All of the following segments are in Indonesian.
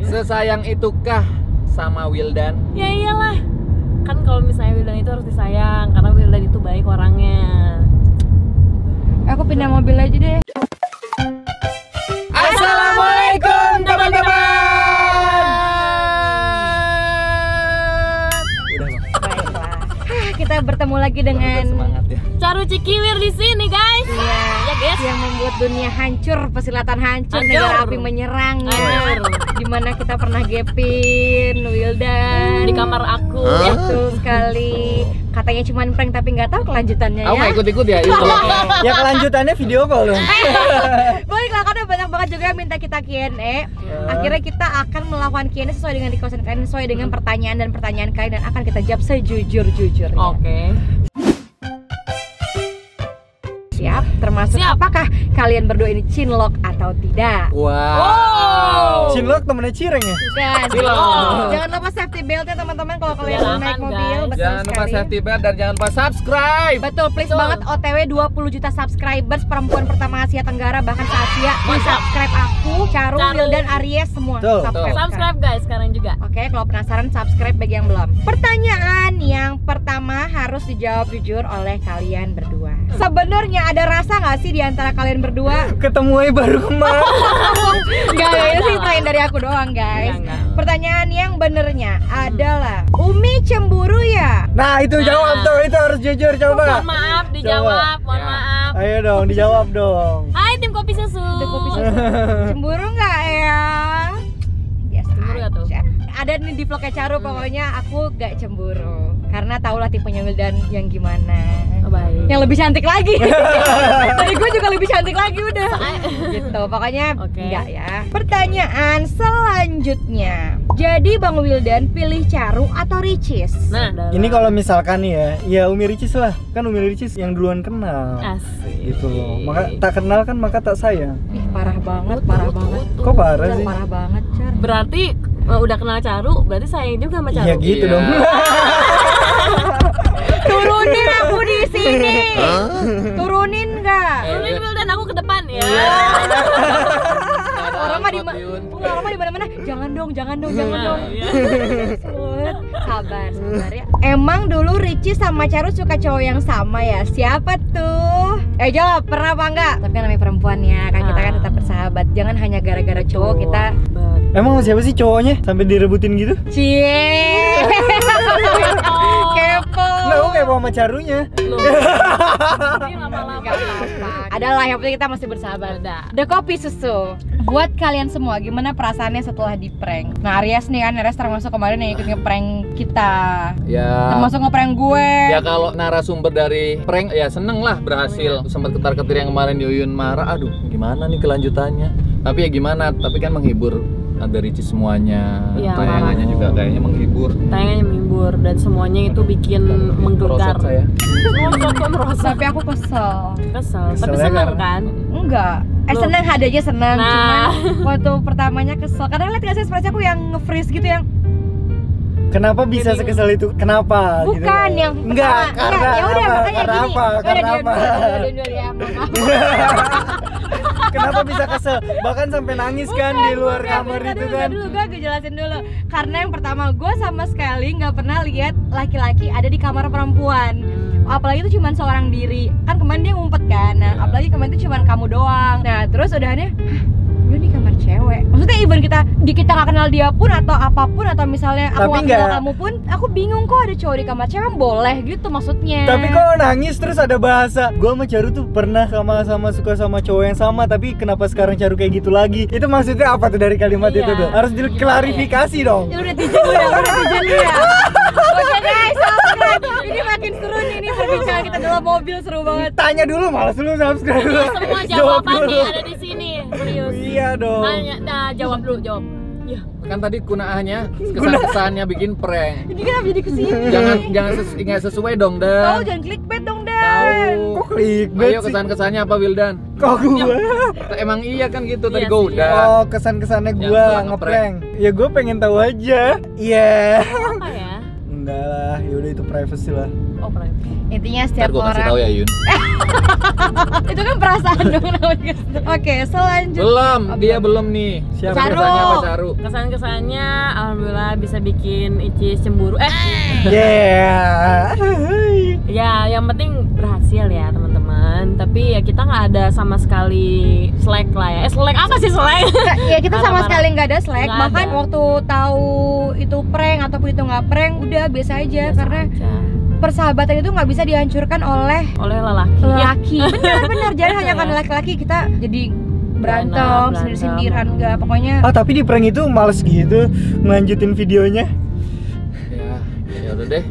Sesayang itukah sama Wildan? Ya iyalah. Kan kalau misalnya Wildan itu harus disayang karena Wildan itu baik orangnya. Aku pindah mobil aja deh. Assalamualaikum teman-teman. Udah Bang. Baiklah. Kita bertemu lagi dengan Semangat ya. Caru Cikiwir di sini, guys. Iya, Ya, guys. yang membuat dunia hancur, persilatan hancur, Hancur. negara api menyerang ya. Hancur. Dimana kita pernah gepin Wildan Di kamar aku. Betul sekali. Katanya cuma prank tapi nggak tahu kelanjutannya Aku ya. nggak ikut-ikut ya. Itu. Ya kelanjutannya video call dong. Baiklah, karena banyak banget juga yang minta kita Q&A. Akhirnya kita akan melakukan Q&A sesuai dengan requestan kalian, sesuai dengan pertanyaan kalian, dan akan kita jawab sejujur-jujurnya. Oke. Siap, termasuk Siap. apakah kalian berdua ini cinlok atau tidak? Wow. Cinlok temennya Cireng ya? Bukan. Cinlok. Jangan lupa safety beltnya teman-teman kalau kalian Biar mau naik aman, mobil. guys. Betul Jangan lupa sekali. safety belt dan jangan lupa subscribe. Betul, please Betul. banget OTW 20 juta subscribers, perempuan pertama Asia Tenggara bahkan se-Asia. Please Mantap. subscribe aku, Caru, Caru. Wildan, Aries semua. Betul. Subscribe guys sekarang juga. Oke, kalau penasaran subscribe bagi yang belum. Pertanyaan yang pertama harus dijawab jujur oleh kalian berdua. Sebenarnya ada rasa nggak sih di antara kalian berdua? Ketemu aja baru kemarin. Enggak, itu sih tanya dari aku doang, guys. Enggak. Pertanyaan yang benernya adalah Umi cemburu ya? Nah itu jawab tuh, itu harus jujur coba. Mohon maaf dijawab, mohon Ya. maaf. Ayo dong, dijawab dong. Hai tim kopi susu. Itu kopi susu. Cemburu nggak ya? Yes, Cemburu nggak tuh? Ada nih di vlognya Caru, pokoknya aku gak cemburu karena tahulah tipenya Wildan yang gimana. Oh, baik. Yang lebih cantik lagi. Dari gue juga lebih cantik lagi udah. Gitu, pokoknya Oke. enggak ya. Pertanyaan selanjutnya. Jadi Bang Wildan pilih Caru atau Ricis? Nah, Ini kalau misalkan nih ya Umi Ricis lah. Kan Umi Ricis yang duluan kenal. asik. Gitu loh. Maka tak kenal kan maka tak sayang. Ih, parah banget, parah banget. Kok parah sih? Parah banget, Car. Berarti udah kenal Caru, berarti sayang juga sama Caru. Iya gitu Iya. dong. Turunin aku di sini. Turunin enggak? Turunin Wildan aku ke depan ya. Orang mah di mana-mana. Jangan dong, jangan dong. Sabar ya. Emang dulu Ricis sama Caru suka cowok yang sama ya? Siapa tuh? Jawab, pernah apa enggak? Tapi kan namanya perempuan ya, kan kita kan tetap bersahabat. Jangan hanya gara-gara cowok kita. Emang siapa sih cowoknya sampai direbutin gitu? Cie. Kepo. Nah, aku kayak sama Carunya. Jadi lama-lama. Gak apa-apa. Adalah yang penting kita masih bersahabat. Udah. The Kopi Susu. Buat kalian semua, gimana perasaannya setelah di prank? Nah, Aries nih kan, Aries termasuk kemarin yang ikut nge-prank kita. Ya. Termasuk nge-prank gue. Ya kalau narasumber dari prank ya seneng lah berhasil. Sempat ketar-ketir yang kemarin Yuyun marah. Aduh, gimana nih kelanjutannya? Tapi ya gimana? Tapi kan menghibur dari Ricis semuanya. Iya, Tayangannya parah. juga kayaknya menghibur. Tayangannya menghibur dan semuanya itu bikin menggelegar. Proses saya. Merosot. Tapi aku kesel. Kesel, tapi Keselnya seneng karena- kan? Enggak. Loh. Seneng, hadanya seneng. Nah. Cuman waktu pertamanya kesel. Karena lihat gak sih ekspresi aku yang nge-freeze gitu yang Kenapa bisa sekesel itu? Kenapa? bukan gitu. yang Enggak, pertama. karena Ya udah apa? makanya Karena gini. apa? Karena apa? Ya, maaf. Kenapa bisa kesel? Bahkan sampai nangis kan di luar Bukan, kamar bentar itu dulu, kan. gue jelasin dulu. Karena yang pertama, gue sama sekali nggak pernah lihat laki-laki ada di kamar perempuan. Apalagi itu cuma seorang diri. Kan kemarin dia ngumpet kan. Nah, apalagi kemarin itu cuma kamu doang. Nah, terus udahannya, lu di kamar cewek. Maksudnya even kita nggak kenal dia pun atau apapun, atau misalnya aku Tapi nggak kenal nggak- kamu pun, aku bingung kok ada cowok di kamar cewek, boleh gitu maksudnya. Tapi kok nangis terus ada bahasa. Gua sama Caru tuh pernah sama-sama suka sama cowok yang sama, tapi kenapa sekarang Caru kayak gitu lagi? Itu maksudnya apa tuh dari kalimat Iya. itu tuh? Harus diklarifikasi dong. Ya udah netizen lu ya, Oke guys, subscribe. Ini makin seru nih, ini perbincangan kita dalam mobil seru banget. Tanya dulu, malas lu subscribe. Semua jawabannya ada di sini. Serius. Iya dong. Tanya, nah jawab dulu, jawab. Iya. Kan tadi kunaahnya kesan-kesannya bikin prank. Ini kenapa jadi kesini? Jangan sesuai dong, Tahu, Dan. jangan clickbait dong, Dan. Tahu. Kok clickbait Ayo sih? kesan-kesannya apa Wildan? Kok gua? Emang iya kan gitu tadi Iya gue sih. udah. Oh, kesan-kesannya Yang gua gua ngeprank. Ya gua pengen tahu aja. Iya. Apa ya? Enggak lah, yaudah itu privacy lah. Oh, private. Intinya Ntar setiap gue kasih orang tahu ya Yun. itu kan perasaan dong namanya. Oke, selanjutnya. Belum, dia belum nih. Siapa? Caru. Kesannya apa Caru? Kesan-kesannya alhamdulillah bisa bikin Icis cemburu. Yeah. Ya, yang penting berhasil ya teman-teman. Tapi ya kita nggak ada sama sekali slack lah ya. Slack apa sih slack? Ya kita sama Marah-marah. sekali nggak ada slack. Nggak Bahkan ada. waktu tahu itu prank ataupun itu nggak prank, udah biasa aja. Biasa Karena aja. persahabatan itu nggak bisa dihancurkan oleh Oleh lelaki. lelaki. Bener-bener. Jadi hanya karena laki-laki kita jadi berantem, Berantem. sindir-sindiran nggak. Pokoknya Ah tapi di prank itu males gitu ngelanjutin videonya. Ya udah deh.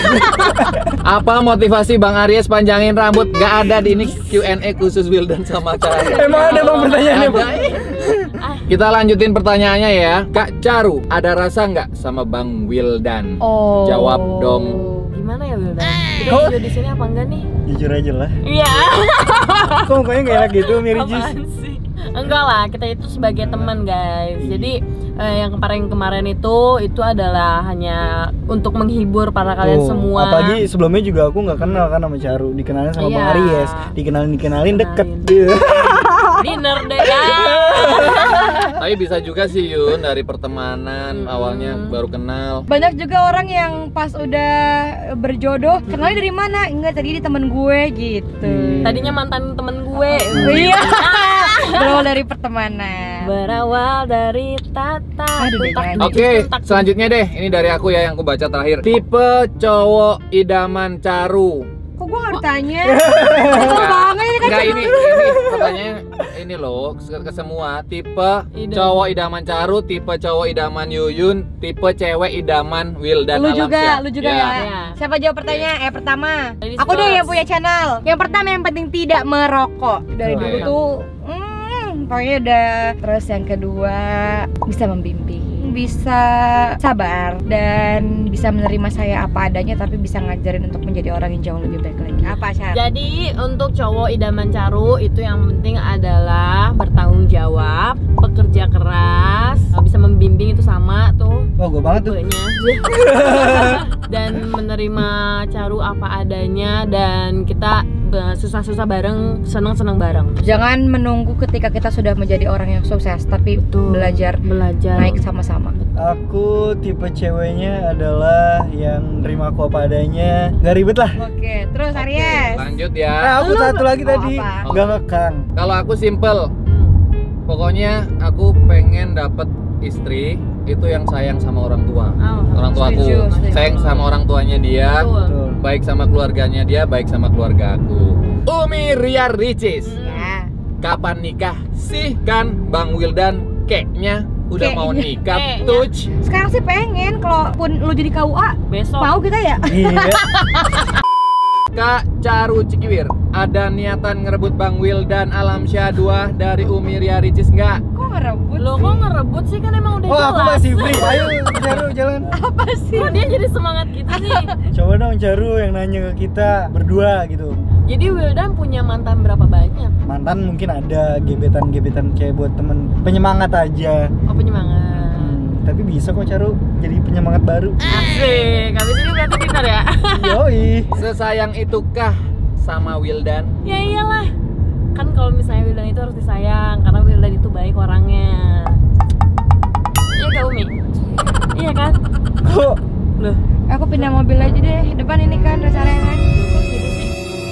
Apa motivasi Bang Aries panjangin rambut? Gak ada di ini Q&A khusus Wildan sama Caru. Emang ada bang pertanyaannya bang? Kita lanjutin pertanyaannya ya. Kak Caru, ada rasa nggak sama Bang Wildan? oh. Jawab dong. Gimana ya Wildan? Kita Kok- juga di sini apa enggak nih? Jujur aja lah. Iya. Kok mukanya gak enak gitu Miricis? Apaan sih? Enggak lah, kita itu sebagai teman guys. Jadi yang kemarin itu adalah hanya untuk menghibur para kalian Tuh, semua. apalagi sebelumnya juga aku nggak kenal kan sama Caru, dikenalin sama Bang Iya. Aries, dikenalin deket. Dinner deh ya. Tapi bisa juga sih Yun dari pertemanan awalnya baru kenal. Banyak juga orang yang pas udah berjodoh kenalnya dari mana? Enggak, tadi di temen gue gitu. Tadinya mantan temen gue. Iya. Berawal dari pertemanan. Berawal dari tata. Aduh, tuntak, nyanyi. tuntuk, Oke, tuntak. selanjutnya deh. Ini dari aku ya yang aku baca terakhir. Tipe cowok idaman Caru. Kok gue nggak ditanya? Kok banget ini kan? Enggak ini pertanyaannya ini loh ke semua. Tipe Idaman. cowok idaman Caru, tipe cowok idaman Yuyun, tipe cewek idaman Wildan Lu Alamsyah. juga ya. Ya. Siapa jawab pertanyaan? Pertama. Ladies Aku deh first. yang punya channel. Yang pertama yang penting tidak merokok. Dari Oh, dulu iya. tuh, pokoknya udah. Terus yang kedua bisa membimbing, bisa sabar dan bisa menerima saya apa adanya, tapi bisa ngajarin untuk menjadi orang yang jauh lebih baik lagi. Apa syarat? Jadi untuk cowok idaman Caru itu yang penting adalah bertanggung jawab, pekerja keras, bisa membimbing itu sama tuh Oh gue banget tuh. tipenya. Dan menerima Caru apa adanya dan kita susah-susah bareng, senang-senang bareng. Jangan menunggu ketika kita sudah menjadi orang yang sukses, tapi Betul. belajar Belajar. naik sama-sama. Aku tipe ceweknya adalah yang nerima aku apa adanya, nggak ribet lah. Oke, terus Aries. Lanjut ya. Aku Lu- satu lagi oh, tadi, apa? nggak ngekang. Kalau aku simple. Pokoknya aku pengen dapet istri itu yang sayang sama orang tua. Orang tua aku Setuju, setuju. sayang sama orang tuanya dia, Betul. baik sama keluarganya dia, baik sama keluarga aku. Umi Ria Ricis, Ya. kapan nikah sih kan Bang Wildan? Kayaknya udah mau Kayaknya. nikah, Kayaknya. tuh. Sekarang sih pengen, kalaupun lu jadi KUA, Besok. mau kita ya? Iya. Kak Caru Cikiwir, ada niatan ngerebut Bang Wildan Alamsyah 2 dari Umi Ria Ricis nggak? Kok ngerebut? Lo kok ngerebut sih, kan emang udah Oh jelas. aku masih free. Ayo Caru jalan. Apa sih? Kok dia jadi semangat gitu sih? Coba dong Caru yang nanya ke kita berdua gitu. Jadi Wildan punya mantan berapa banyak? Mantan mungkin ada gebetan kayak buat temen penyemangat aja. Oh, penyemangat. Tapi bisa kok Caru jadi penyemangat baru. Asik, habis ini berarti pintar ya? Yoi. Sesayang itukah sama Wildan? Ya iyalah. Kan kalau misalnya Wildan itu harus disayang, karena Wildan itu baik orangnya. Iya gak Umi? Iya kan? Kok Loh, Aku pindah mobil aja deh. Depan ini kan rest area kan. kok gitu sih?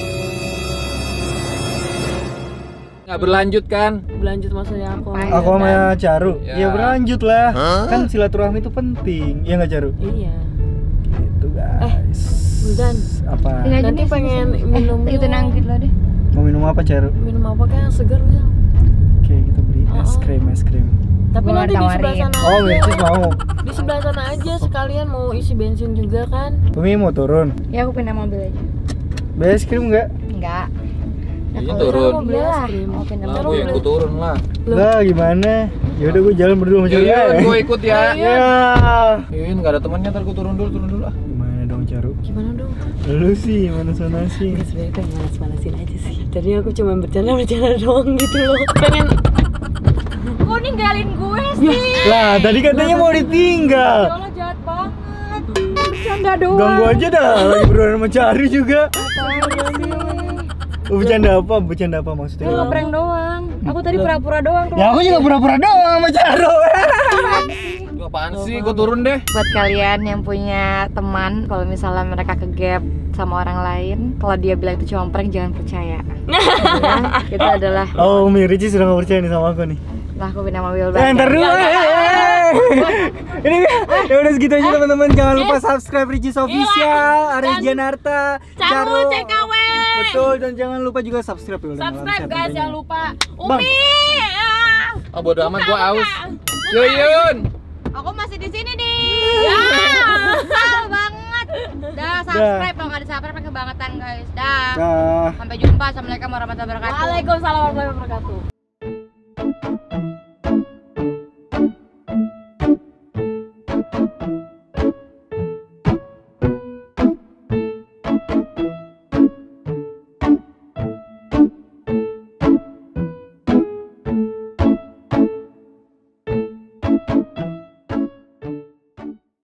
Nggak berlanjut kan? Berlanjut maksudnya aku. aku sama Caru? Ya. Ya berlanjut lah. Kan silaturahmi itu penting. Iya nggak Caru? Iya. Gitu guys. Wildan. Apa? Tinggal aja Nanti deh, pengen sini. minum Itu dulu. nang gitu deh. Mau minum apa Caru? Minum apa kayak yang segar ya? Oke kita beli es Oh. krim. Tapi Gua nanti di sebelah tawarin. sana Oh aja. Miricis mau. Di sebelah sana aja sekalian mau isi bensin juga kan? Umi mau turun. Ya aku pindah mobil aja. Beli es krim nggak? Enggak. Ini Kalau turun. mau beli es Iyalah, krim. mau pindah Lah, mobil. gue yang ku turun lah. Loh. Lah gimana? Ya udah gue jalan berdua sama Caru. Yuyun, gue ikut ya. Ya. Yuyun, nggak ada temannya, ntar gue turun dulu ah. Gimana dong Caru? Gimana dong? Lu sih mana sana sih? Sebenarnya pengen manas-manasin aja sih. Tadi aku cuma bercanda doang gitu loh. Pengen Kok ninggalin gue sih? Lah tadi katanya mau ditinggal. Ya Allah jahat banget. Bercanda bercanda doang. Ganggu aja dah, lagi berdua sama Caru juga. Bercanda apa maksudnya? Lu ngeprank doang. Aku tadi pura-pura doang. Ya aku juga pura-pura doang sama Caru. Lu apaan sih? Gue turun deh. Buat kalian yang punya teman, kalau misalnya mereka ke-gap sama orang lain, kalau dia bilang itu cuma prank, jangan percaya. Ya, itu adalah Oh, Umi Rici sudah gak percaya nih sama aku nih. lah aku nama Wilbur. Ntar dulu. Ini ya udah segitu aja teman-teman. Jangan lupa subscribe Ricis Official, Aris Janarta, Caru CKW. Betul, dan jangan lupa juga subscribe ya. Subscribe guys, jangan lupa. Bang. Umi. Ah bodo amat, gua aus. Yuyun. Aku masih di sini nih. Ya. Kesal banget. Dah subscribe kalau nggak di subscribe kebangetan guys. Dah. Dah. Sampai jumpa. Assalamualaikum warahmatullahi wabarakatuh. Waalaikumsalam warahmatullahi wabarakatuh.